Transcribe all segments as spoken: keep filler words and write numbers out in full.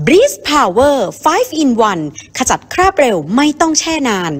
Breeze Power ไฟว์ in วัน ขจัดคราบเร็วไม่ต้องแช่นาน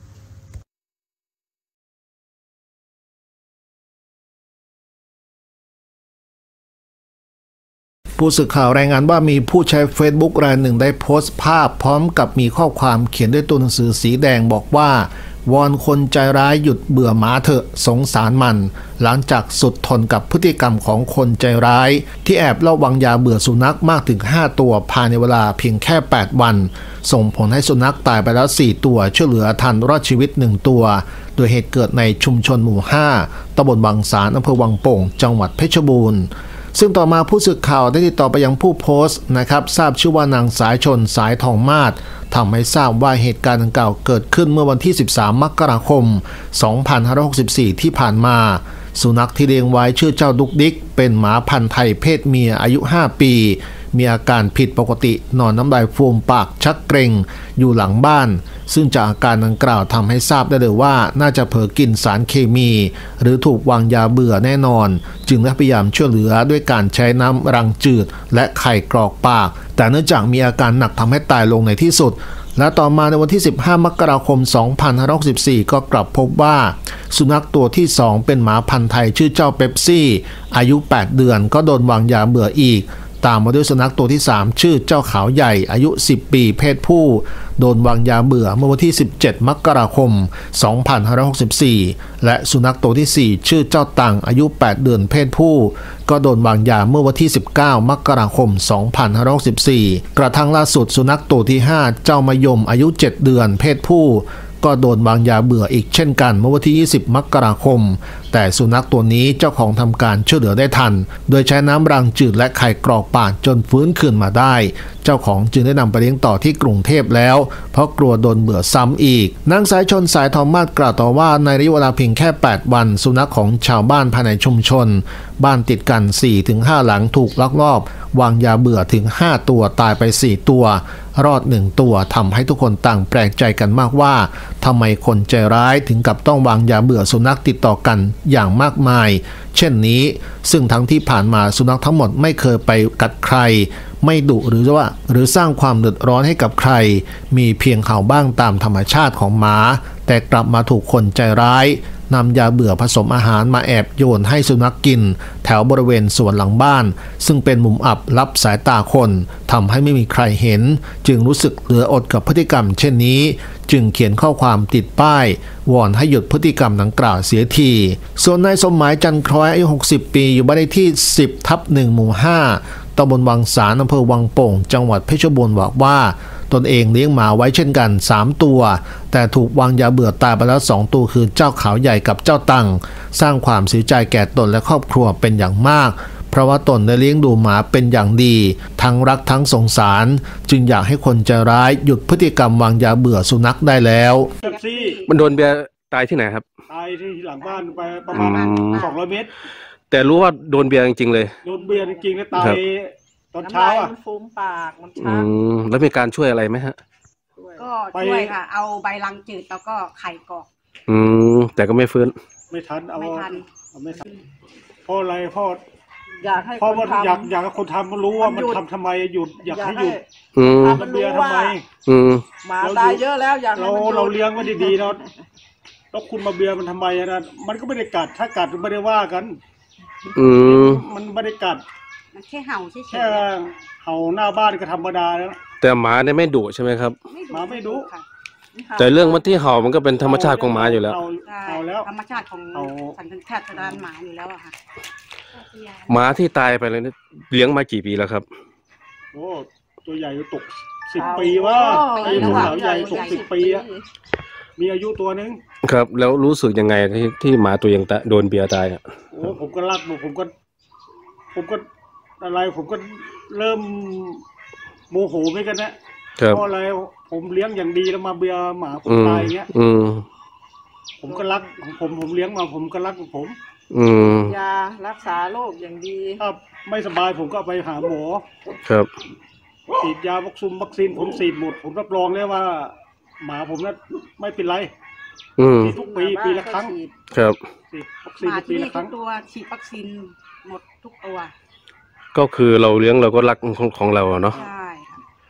ผู้สื่อข่าวรายงานว่ามีผู้ใช้ Facebook รายหนึ่งได้โพสต์ภาพพร้อมกับมีข้อความเขียนด้วยตัวหนังสือสีแดงบอกว่าวอนคนใจร้ายหยุดเบื่อหมาเถอะสงสารมันหลังจากสุดทนกับพฤติกรรมของคนใจร้ายที่แอบลอบวางยาเบื่อสุนัขมากถึงห้าตัวภายในเวลาเพียงแค่แปดวันส่งผลให้สุนัขตายไปแล้วสี่ตัวช่วยเหลือทันรอดชีวิตหนึ่งตัวโดยเหตุเกิดในชุมชนหมู่ห้าตำบลบางสารอำเภอวังโป่งจังหวัดเพชรบูรณ์ซึ่งต่อมาผู้สื่อข่าวได้ติดต่อไปยังผู้โพสต์นะครับทราบชื่อว่านางสายชนสายทองมาศทำให้ทราบว่าเหตุการณ์ดังกล่าวเกิดขึ้นเมื่อวันที่สิบสามมกราคมสองพันห้าร้อยหกสิบสี่ที่ผ่านมาสุนัขที่เลี้ยงไว้ชื่อเจ้าดุกดิกเป็นหมาพันธุ์ไทยเพศเมียอายุห้าปีมีอาการผิดปกตินอนน้ำลายฟูมปากชักเกร็งอยู่หลังบ้านซึ่งจากอาการดังกล่าวทำให้ทราบได้เลยว่าน่าจะเผลอกินสารเคมีหรือถูกวางยาเบื่อแน่นอนจึงได้พยายามช่วยเหลือด้วยการใช้น้ำรังจืดและไข่กรอกปากแต่เนื่องจากมีอาการหนักทำให้ตายลงในที่สุดและต่อมาในวันที่สิบห้ามกราคมสองพันห้าร้อยหกสิบสี่ก็กลับพบว่าสุนัขตัวที่สองเป็นหมาพันธุ์ไทยชื่อเจ้าเป๊ปซี่อายุแปดเดือนก็โดนวางยาเบื่ออีกตามมาด้วยสุนัขตัวที่สามชื่อเจ้าขาวใหญ่อายุสิบปีเพศผู้โดนวางยาเบื่อเมื่อวันที่สิบเจ็ดมกราคมสองพันห้าร้อยหกสิบสี่และสุนัขตัวที่สี่ชื่อเจ้าตังอายุแปดเดือนเพศผู้ก็โดนวางยาเมื่อวันที่สิบเก้ามกราคมสองพันห้าร้อยหกสิบสี่กระทั่งล่าสุดสุนัขตัวที่ห้าเจ้ามายมอายุเจ็ดเดือนเพศผู้ก็โดนวางยาเบื่ออีกเช่นกันเมื่อวันที่ยี่สิบมกราคมแต่สุนัขตัวนี้เจ้าของทำการช่วยเหลือได้ทันโดยใช้น้ำรังจืดและไข่กรอกปากจนฟื้นคืนมาได้เจ้าของจึงได้นำไปเลี้ยงต่อที่กรุงเทพแล้วเพราะกลัวโดนเบื่อซ้ำอีกนางสายชนสายทองมาศกล่าวต่อว่าในระยะเวลาเพียงแค่แปดวันสุนัขของชาวบ้านภายในชุมชนบ้านติดกัน สี่ถึงห้า หลังถูกลักลอบวางยาเบื่อถึงห้าตัวตายไปสี่ตัวรอดหนึ่งตัวทำให้ทุกคนต่างแปลกใจกันมากว่าทำไมคนใจร้ายถึงกับต้องวางยาเบื่อสุนัขติดต่อกันอย่างมากมายเช่นนี้ซึ่งทั้งที่ผ่านมาสุนัขทั้งหมดไม่เคยไปกัดใครไม่ดุหรือว่าหรือสร้างความเดือดร้อนให้กับใครมีเพียงเห่าบ้างตามธรรมชาติของหมาแต่กลับมาถูกคนใจร้ายนำยาเบื่อผสมอาหารมาแอบโยนให้สุนัขกินแถวบริเวณสวนหลังบ้านซึ่งเป็นมุมอับลับสายตาคนทำให้ไม่มีใครเห็นจึงรู้สึกเหลืออดกับพฤติกรรมเช่นนี้จึงเขียนข้อความติดป้ายวอนให้หยุดพฤติกรรมดังกล่าวเสียทีส่วนนายสมหมายจันทร์คล้อยอายุหกสิบปีอยู่บ้านเลขที่สิบทับหนึ่งหมู่ห้าตำบลวังสารอำเภอวังโป่งจังหวัดเพชรบูรณ์บอกว่าตนเองเลี้ยงหมาไว้เช่นกันสามตัวแต่ถูกวางยาเบื่อตายไปแล้วสองตัวคือเจ้าขาวใหญ่กับเจ้าตังสร้างความเสียใจแก่ตนและครอบครัวเป็นอย่างมากเพราะว่าตนได้เลี้ยงดูหมาเป็นอย่างดีทั้งรักทั้งสงสารจึงอยากให้คนใจร้ายหยุดพฤติกรรมวางยาเบื่อสุนัขได้แล้วมันโดนเบียร์ตายที่ไหนครับตายที่หลังบ้านไปประมาณสองร้อยเมตรแต่รู้ว่าโดนเบียร์จริงๆเลยโดนเบียร์จริงๆแล้วตายตอนเช้าอ่ะมันฟูมปากมันช้ำแล้วมีการช่วยอะไรไหมฮะก็ช่วยค่ะเอาใบรังจืดแล้วก็ไข่กรอกอืมแต่ก็ไม่ฟื้นไม่ทันเอาไม่ทันไม่ทันเพราะอะไรพ่ออยากให้พ่อว่าอยากอยากให้คนทำมันรู้ว่ามันทำทำไมหยุดอยากให้หยุดมันเบียร์ทำไมหมาตายเยอะแล้วอยากเราเราเลี้ยงไว้ดีๆเนาะแล้วคุณมาเบียร์มันทำไมนะมันก็ไม่ได้กัดถ้ากัดมันไม่ได้ว่ากันอืมมันไม่ได้กัดมันแค่เห่าใช่แค่เห่าหน้าบ้านก็ธรรมดาแล้วแต่หมาเนี่ยไม่ดุใช่ไหมครับหมาไม่ดุแต่เรื่องมันที่เห่ามันก็เป็นธรรมชาติของหมาอยู่แล้วเห่าแล้วธรรมชาติของสัญชาตญาณหมาอยู่แล้วอะค่ะหมาที่ตายไปเลยเลี้ยงมากี่ปีแล้วครับโอ้ตัวใหญ่ตกสิบปีว่าไอ้ตัวขาวใหญ่ตกสิบปีอะมีอายุตัวนึงครับแล้วรู้สึกยังไงที่ที่หมาตัวยังโดนเบียร์ตายอ่ะโอ้ผมก็รักผมก็ผมก็อะไรผมก็เริ่มโมโหไปกันนะเพราะอะไรผมเลี้ยงอย่างดีแล้วมาเบียร์หมาผมตายเงี้ยผมก็รักของผมผมเลี้ยงมาผมก็รักของผมยารักษาโรคอย่างดีถ้าไม่สบายผมก็ไปหาหมอครับฉีดยาวัคซีนวัคซีนผมฉีดหมดผมรับรองเลยว่าหมาผมนั้นไม่เป็นไรทุกปีปีละครั้งครับฉีดวัคซีนปีละครั้งตัวฉีดวัคซีนหมดทุกตัวก็คือเราเลี้ยงเราก็รักของเราเนาะใช่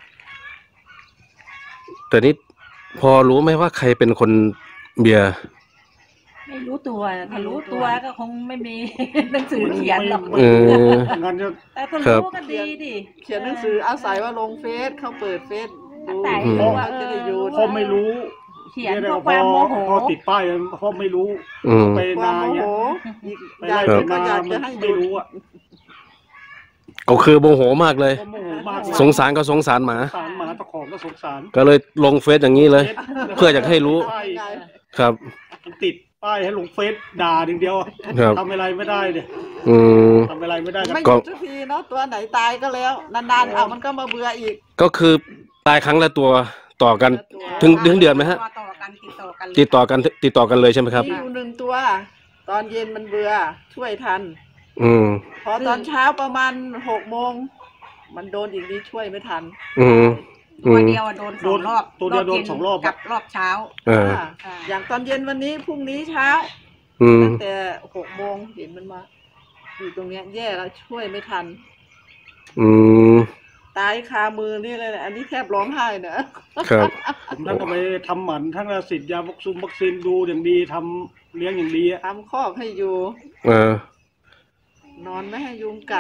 แต่นี่พอรู้ไหมว่าใครเป็นคนเบียร์ไม่รู้ตัวถ้ารู้ตัวก็คงไม่มีหนังสือเขียนหรอกเอองั้นจะแต่ก็รู้ก็ดีดิเขียนหนังสืออาศัยว่าลงเฟซเขาเปิดเฟซดูแต่เพราะว่าจะได้อยู่พ่อไม่รู้เขียนเพราะความโมโหพอติดป้ายพ่อไม่รู้อืมไปความนาโมเนี่โหยอีกไปอย่างไล่หไปนึ่งก็นาอยากมัจะนให้หไม่ยุดรู้อ่ะก็คือโมโหมากเลยพ่อโมโหมากเลยสงสารก็สงสารหมาสงสารหมาตะของก็สงสารก็เลยลงเฟซอย่างนี้เลย เพื่ออยากให้รู้ป้ายครับติดป้ายให้ลงเฟซด่าอย่างเดียวครับทำอะไรไม่ได้เนี่ยอืมทำอะไรไม่ได้ไม่หก็ยุดสักทีเนาะตัวไหนตายก็แล้วนานๆเอามันก็มาเบื่ออีกก็คือตายครั้งละตัวต่อกัน ถึงถึงเดือนไหมฮะต่อกันติดต่อกันเลยติดต่อกันติดต่อกันเลยใช่ไหมครับมีอยู่หนึ่งตัว ตอนเย็นมันเบื่อช่วยทันอืมพอตอนเช้าประมาณหกโมงมันโดนอีกนี้ช่วยไม่ทันอืม อืตัวมเดียวอะโดนสองรอบตัวเดียวโดนสองรอบกับรอบเช้าเอออ่าอย่างตอนเย็นวันนี้พรุ่งนี้เช้าอืมตั้งแต่หกโมงเห็นมันมาอยู่ตรงเนี้ยแย่แล้วช่วยไม่ทันอืมตายคามือนี่เลยนะอันนี้แทบร้องไห้เนอะครับผมท่านก็ไปทำหมันทั้งสิทธิ์ยาวัคซีนวัคซีนดูอย่างดีทำเลี้ยงอย่างดีอะทำคอกให้อยู่เออนอนไม่ให้ยุงกัด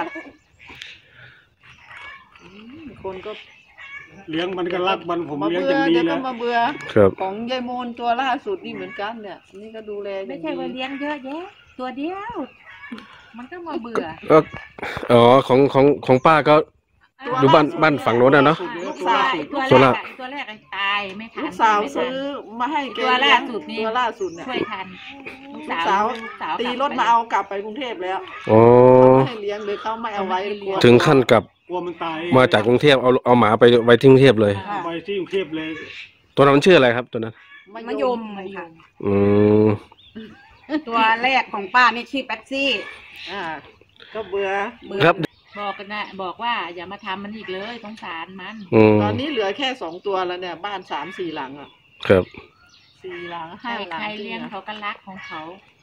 อืมคนก็เลี้ยงมันก็รักมันผมมาเลี้ยงเบื่ออย่างดีเดี๋ยวแล้ก็วมาเบื่อครับของยายโมนตัวล่าสุดนี่เหมือนกันเนี่ย นี่ก็ดูแลอย่ไม่งใช่ว่าดีเลี้ยงเยอะแยะ ตัวเดียว มันก็มาเบื่อก็อ๋อของของของป้าก็ อยู่บ้านบ้านฝั่งโน้นน่ะเนอะลูกตัวสาวตัวตัวแรละกอะตัวแรกอะตายไม่ทันลูกสาวไม่ทันซื้อมาให้แกตัวล่าสุดนี่ตัวล่าสุดเนี่ยช่วยทันลูกลูกสาสาว วลูกสาวตีกลับรถไปมาเอากลับไปกรุงเทพแล้วอ๋อไม่ให้เลี้ยงเลยเขาไม่เอาไว้กลัวถึงขั้นกับกลัวมันตายมาจากกรุงเทพเอาเอาหมาไปไว้ที่กรุงเทพเลยไปที่กรุงเทพเลยตัวนั้นชื่ออะไรครับตัวนั้นมะยมค่ะอืมตัวแรกของป้านี่ชื่อแป๊บซี่อ่าก็เบื่อเบื่อครับบอกกันนะบอกว่าอย่ามาทำมันอีกเลยสงสารมันอืมตอนนี้เหลือแค่สองตัวแล้วเนี่ย บ้านสามสี่หลังอ่ะครับสี่หลังใครห้าหลังใครเลี้ยงเขาก็รักของเขาอ